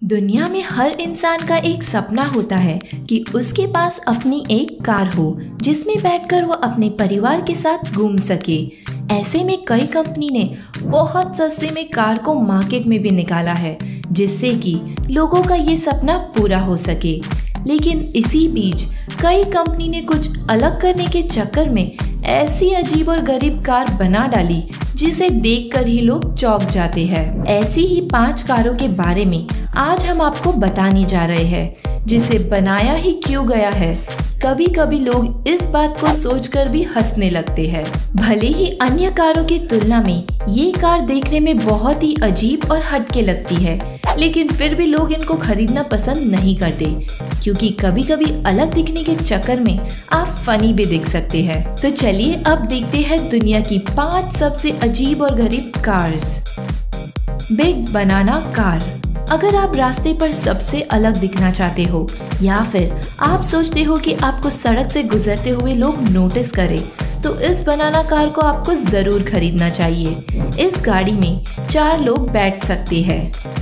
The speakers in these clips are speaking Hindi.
दुनिया में हर इंसान का एक सपना होता है कि उसके पास अपनी एक कार हो जिसमें बैठकर वो अपने परिवार के साथ घूम सके। ऐसे में कई कंपनी ने बहुत सस्ते में कार को मार्केट में भी निकाला है जिससे कि लोगों का ये सपना पूरा हो सके। लेकिन इसी बीच कई कंपनी ने कुछ अलग करने के चक्कर में ऐसी अजीब और गरीब कार बना डाली जिसे देखकर ही लोग चौंक जाते हैं। ऐसी ही 5 कारों के बारे में आज हम आपको बताने जा रहे हैं जिसे बनाया ही क्यों गया है। कभी कभी लोग इस बात को सोचकर भी हंसने लगते हैं। भले ही अन्य कारों की तुलना में ये कार देखने में बहुत ही अजीब और हटके लगती है, लेकिन फिर भी लोग इनको खरीदना पसंद नहीं करते क्योंकि कभी कभी अलग दिखने के चक्कर में आप फनी भी दिख सकते हैं। तो चलिए अब देखते हैं दुनिया की 5 सबसे अजीब और गरीब कार्स। बिग बनाना कार। अगर आप रास्ते पर सबसे अलग दिखना चाहते हो या फिर आप सोचते हो कि आपको सड़क से गुजरते हुए लोग नोटिस करें, तो इस बनाना कार को आपको जरूर खरीदना चाहिए। इस गाड़ी में 4 लोग बैठ सकते हैं।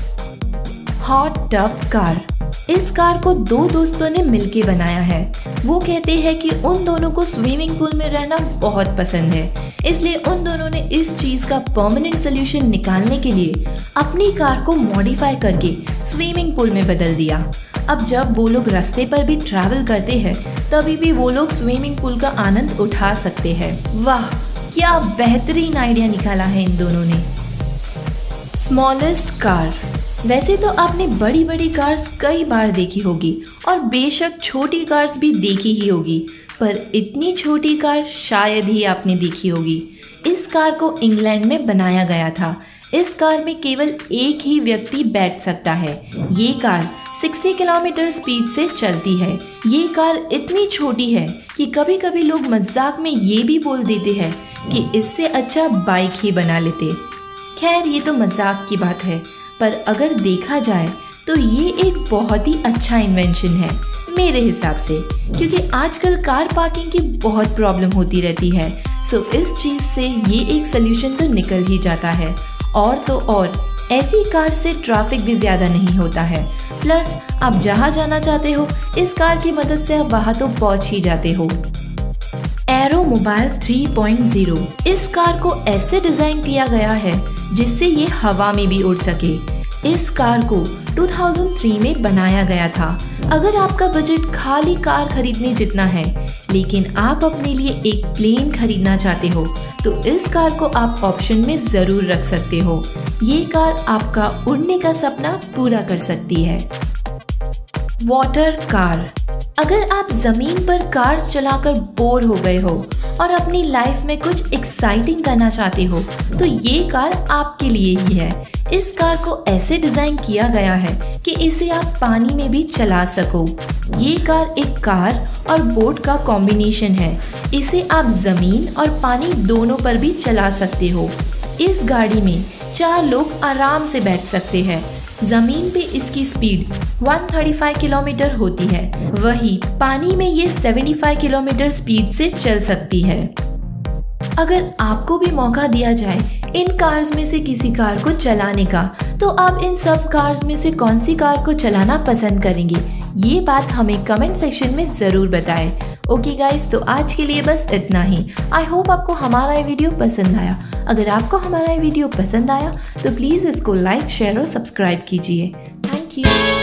Hot tub car. इस कार को 2 दोस्तों ने मिलकर बनाया है। वो कहते हैं कि उन दोनों को स्विमिंग पूल में रहना बहुत पसंद है, इसलिए उन दोनों ने इस चीज का परमानेंट सोल्यूशन निकालने के लिए अपनी कार को मॉडिफाई करके स्विमिंग पूल में बदल दिया। अब जब वो लोग रास्ते पर भी ट्रैवल करते हैं तभी भी वो लोग स्विमिंग पूल का आनंद उठा सकते हैं। वाह, क्या बेहतरीन आइडिया निकाला है इन दोनों ने। Smallest car. वैसे तो आपने बड़ी बड़ी कार्स कई बार देखी होगी और बेशक छोटी कार्स भी देखी ही होगी, पर इतनी छोटी कार शायद ही आपने देखी होगी। इस कार को इंग्लैंड में बनाया गया था। इस कार में केवल एक ही व्यक्ति बैठ सकता है। ये कार 60 किलोमीटर स्पीड से चलती है। ये कार इतनी छोटी है कि कभी कभी लोग मजाक में ये भी बोल देते हैं कि इससे अच्छा बाइक ही बना लेते। खैर, ये तो मजाक की बात है, पर अगर देखा जाए तो ये एक बहुत ही अच्छा इन्वेंशन है मेरे हिसाब से, क्योंकि आजकल कार पार्किंग की बहुत प्रॉब्लम होती रहती है। सो इस चीज़ से ये एक सोल्यूशन तो निकल ही जाता है। और तो और ऐसी कार से ट्रैफिक भी ज़्यादा नहीं होता है। प्लस आप जहाँ जाना चाहते हो इस कार की मदद से आप वहाँ तो पहुँच ही जाते हो। AeroMobil 3.0। इस कार को ऐसे डिज़ाइन किया गया है जिससे ये हवा में भी उड़ सके। इस कार को 2003 में बनाया गया था। अगर आपका बजट खाली कार खरीदने जितना है लेकिन आप अपने लिए एक प्लेन खरीदना चाहते हो तो इस कार को आप ऑप्शन में ज़रूर रख सकते हो। ये कार आपका उड़ने का सपना पूरा कर सकती है। Water car. अगर आप ज़मीन पर कार्स चलाकर बोर हो गए हो और अपनी लाइफ में कुछ एक्साइटिंग करना चाहते हो तो ये कार आपके लिए ही है। इस कार को ऐसे डिज़ाइन किया गया है कि इसे आप पानी में भी चला सको। ये कार एक कार और बोट का कॉम्बिनेशन है। इसे आप ज़मीन और पानी दोनों पर भी चला सकते हो। इस गाड़ी में 4 लोग आराम से बैठ सकते हैं। ज़मीन पे इसकी स्पीड 135 किलोमीटर होती है, वही पानी में ये 75 किलोमीटर स्पीड से चल सकती है। अगर आपको भी मौका दिया जाए इन कार्स में से किसी कार को चलाने का, तो आप इन सब कार्स में से कौन सी कार को चलाना पसंद करेंगे? ये बात हमें कमेंट सेक्शन में ज़रूर बताएं। ओके गाइस, तो आज के लिए बस इतना ही। आई होप आपको हमारा ये वीडियो पसंद आया। अगर आपको हमारा ये वीडियो पसंद आया तो प्लीज़ इसको लाइक, शेयर और सब्सक्राइब कीजिए। Thank you.